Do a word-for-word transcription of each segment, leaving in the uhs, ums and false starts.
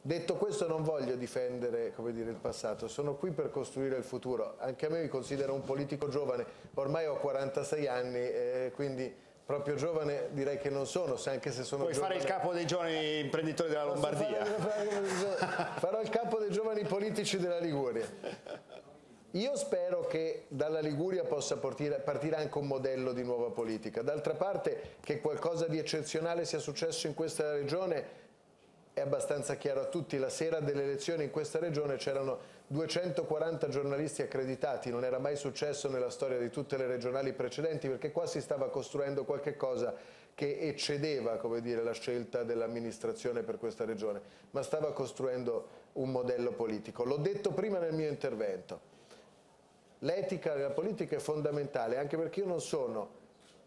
Detto questo, non voglio difendere, come dire, il passato, sono qui per costruire il futuro. Anche a me mi considero un politico giovane, ormai ho quarantasei anni, eh, quindi proprio giovane direi che non sono, anche se sono Puoi giovane. fare il capo dei giovani imprenditori della Lombardia. Fare, fare, farò il capo dei giovani politici della Liguria. Io spero che dalla Liguria possa partire, partire anche un modello di nuova politica. D'altra parte, che qualcosa di eccezionale sia successo in questa regione è abbastanza chiaro a tutti. La sera delle elezioni in questa regione c'erano duecentoquaranta giornalisti accreditati, non era mai successo nella storia di tutte le regionali precedenti, perché qua si stava costruendo qualche cosa che eccedeva, come dire, la scelta dell'amministrazione per questa regione, ma stava costruendo un modello politico. L'ho detto prima nel mio intervento, l'etica della politica è fondamentale, anche perché io non sono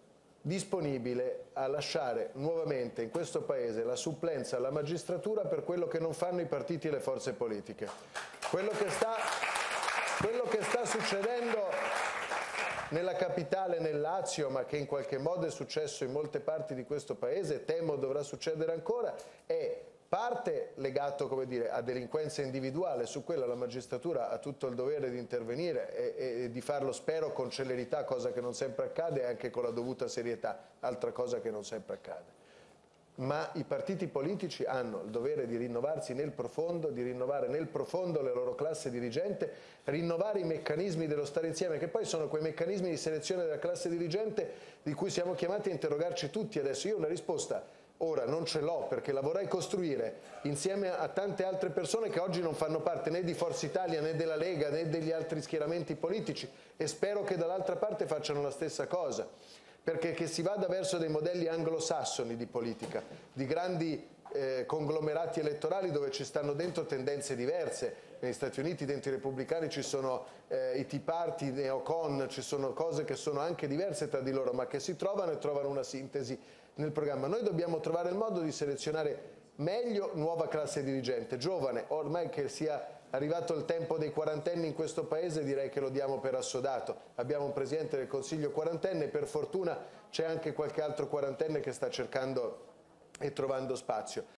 disponibile a lasciare nuovamente in questo Paese la supplenza alla magistratura per quello che non fanno i partiti e le forze politiche. Quello che sta, quello che sta succedendo nella capitale, nel Lazio, ma che in qualche modo è successo in molte parti di questo Paese, temo dovrà succedere ancora, è parte legato, come dire, a delinquenza individuale. Su quella la magistratura ha tutto il dovere di intervenire e, e di farlo, spero, con celerità, cosa che non sempre accade, e anche con la dovuta serietà, altra cosa che non sempre accade. Ma i partiti politici hanno il dovere di rinnovarsi nel profondo, di rinnovare nel profondo le loro classi dirigente, rinnovare i meccanismi dello stare insieme, che poi sono quei meccanismi di selezione della classe dirigente di cui siamo chiamati a interrogarci tutti adesso. Io una risposta ora non ce l'ho, perché la vorrei costruire insieme a tante altre persone che oggi non fanno parte né di Forza Italia né della Lega né degli altri schieramenti politici, e spero che dall'altra parte facciano la stessa cosa, perché che si vada verso dei modelli anglosassoni di politica, di grandi eh, conglomerati elettorali dove ci stanno dentro tendenze diverse. Negli Stati Uniti dentro i repubblicani ci sono eh, i Tea Party, i neocon, ci sono cose che sono anche diverse tra di loro, ma che si trovano e trovano una sintesi nel programma. Noi dobbiamo trovare il modo di selezionare meglio nuova classe dirigente, giovane. Ormai che sia arrivato il tempo dei quarantenni in questo Paese, direi che lo diamo per assodato. Abbiamo un Presidente del Consiglio quarantenne, per fortuna c'è anche qualche altro quarantenne che sta cercando e trovando spazio.